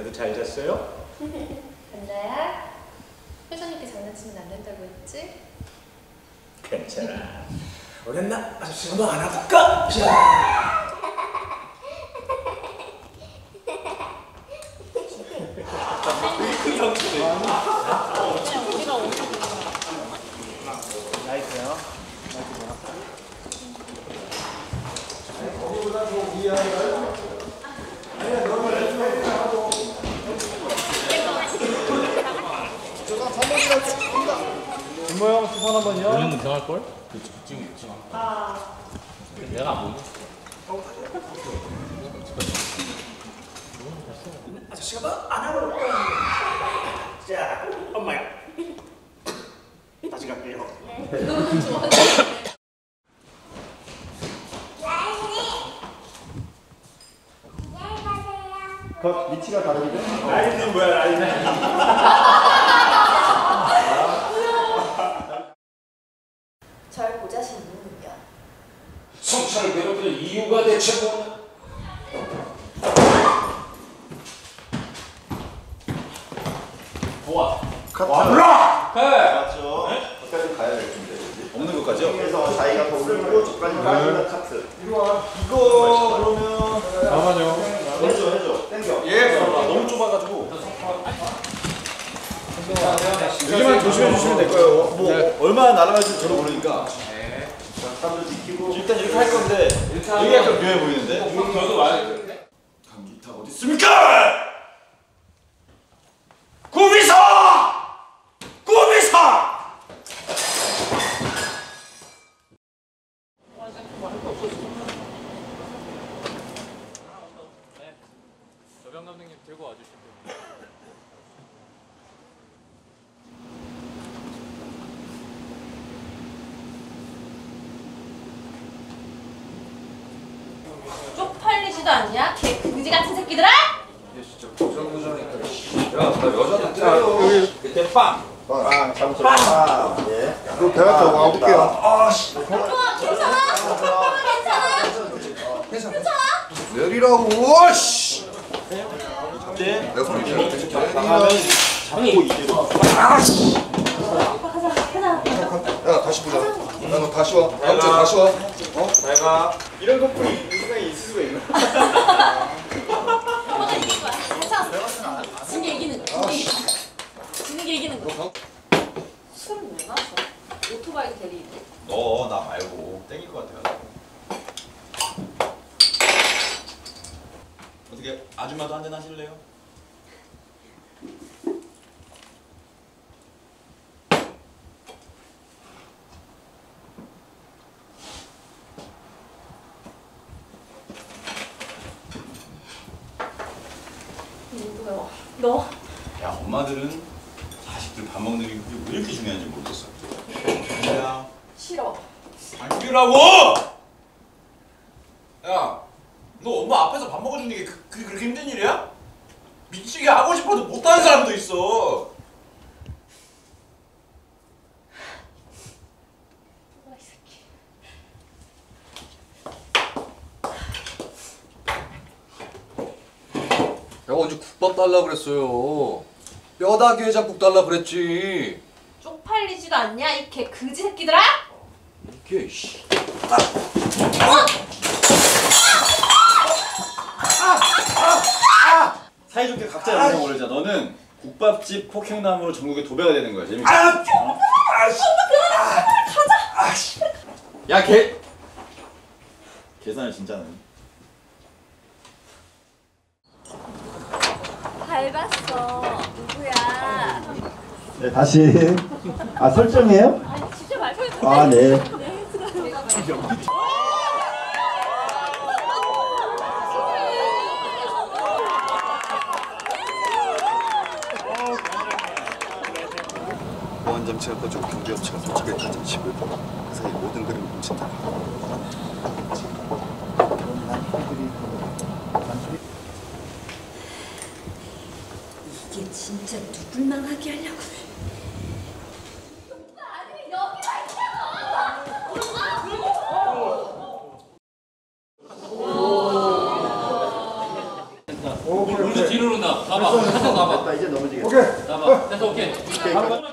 그래도 잘 잤어요? 근데야 회장님께 장난치면 안 된다고 했지? 괜찮아. 오랜날 아저씨 한번 안아볼까? 자. 나이스요. 거기보다 더 위아래가요? 아니야, 너무 하고. 제가 선물이라고 합니다. 김모형 수선 한 번요. 우리는 경할걸? 그치, 지금. 내가 안 보이지? 아저씨가 뭐 안아볼 거야. 자, 엄마야. 다시 갈게요. 너무 좋아. 그 위치가 다른데? 라인은 뭐야, 라인은? 절 보자신 이유는요? 성차를 괴롭히는 이유가 대체 뭐냐? 좋아. 와브라! 맞죠? 끝까지 가야 될 텐데. 없는 것까지요? 그래서 자기가 돌리고 저까지 가는 카트. 이거 그러면 잠깐만요. 해줘. 땡겨. 예, 너무 좁아가지고 여기만 조심해 주시면 될 거예요. 뭐 얼마나 날아갈지 저도 모르니까 카트 지키고. 일단 이렇게 할 건데 이게 약간 묘해 보이는데? 저도 와야 감기타 어디 있습니까? 구비사! 구비사! 저병 감독님 들고 와주시면 쪽팔리지도 않냐? 개 그지 같은 새끼들아! 그때 빵! 아, 잠시만. 예. 그럼 제가 더 와볼게요. 괜찮아? 내리라고. 씨. 네. 내가 소리 나가면 잡고 이대로 야, 다시 보자. 야, 너 다시 와. 다음 주에 다시 와. 내가 이런 커플이 세상에 있을 수가 있나? 너가 이긴 거야. 괜찮아. 지는 게 이기는 거. 지는 게 이기는 거. 술은 왜 마셔? 오토바이 대리인데? 너 나 말고 땡길 것 같아. 어떻게 아줌마도 한잔 하실래요? 누구요? 너? 야, 엄마들은 자식들 밥 먹는 게 왜 이렇게 중요한지 모르겠어. 야, 싫어. 안 주라고! 야, 너 엄마 앞에서 밥 먹어주는 게 그게 그렇게 힘든 일이야? 미치게 하고 싶어도 못하는 사람도 있어. 뭐야 이 새끼. 내가 언제 국밥 달라 그랬어요. 뼈다귀 해장국 달라 그랬지. 쪽팔리지도 않냐? 이 개 그지 새끼들아! 이게 씨. 사이좋게 각자 영상 올리자. 너는 국밥집 폭행남으로 전국에 도배가 되는 거야. 재밌겠다. 야, 계산을 진짜는. 밟았어. 누구야? 네, 다시. 아, 설정이에요? 아니 진짜 말고 아, 네. 보안 장치가 꺼지고 경비업체가 도착에 가진 15분. 그 사이 모든 그림을 훔친다. 이게 진짜 누굴 망하게 하려고. 아니 여기가 있다고. 물도 뒤로 나. 봐봐. 바로 가.